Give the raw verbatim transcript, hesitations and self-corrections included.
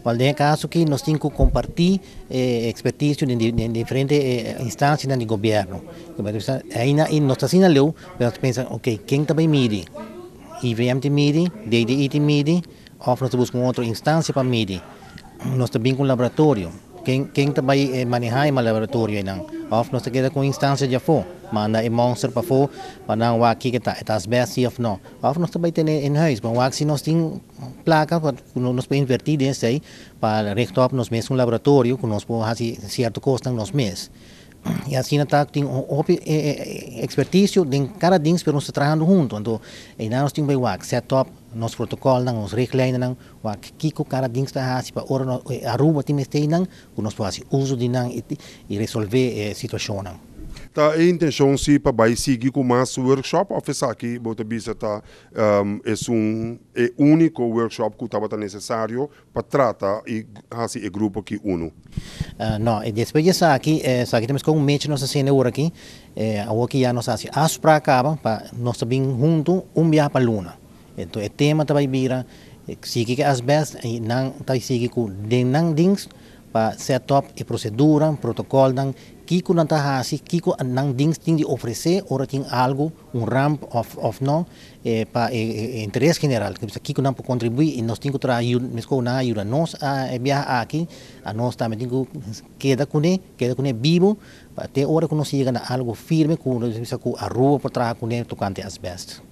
Al caso que nós temos que compartilhar eh, expertise em, em diferentes eh, instâncias do governo. Aí nós estamos assim, nós pensamos, ok, quem também mide? I V M te mide, D D I te mide, ou nós buscamos outra instância para medir. Nós também com laboratório. Quem, quem também eh, manejar o laboratório não? Ou nós queda com instância já for, manda e monster para for, para não o aqui que está, está as best of não. Ou nós também tem em huis, mas o aqui nós tem placa para nós podemos invertir desse aí para rector nós mesmos um laboratório, que nós podemos fazer certo custo nós mesmos. E assim nós tem uma expertise em cada dia para nós trabalhando junto. Então, aí nós temos que setup nos protocolos, nos richtlijnen, o que cada dia está fazendo para ora Aruba tem que nós fazer uso de e resolver a situação. Tá, a intenção se para vai seguir com mais workshop, ou fez aqui, bota bisa tá, um, é um é único workshop que estava necessário para tratar e fazer o grupo que uno. Uh, não, e depois disso aqui, eh, aqui temos com um mês nós cena agora aqui, eh, aqui já nós assim, as para acaba, para nós também junto um viagem para a Luna. Então, o tema também vira, sigue que as best, e não também sigue com de não dings para setup e procedura, protocolo, não Kiko não está assim, Kiko não tem de oferecer, ora tem algo, um ramp of, of não, eh, para eh, interesse general, que Kiko não pode contribuir e nós temos que trazer, mesmo na ajuda nós a viajar aqui, a nós também temos que quedar com ele, quedar com ele vivo, até hora que nós chegamos a algo firme, com a rua para trabalhar com ele, tocante as best.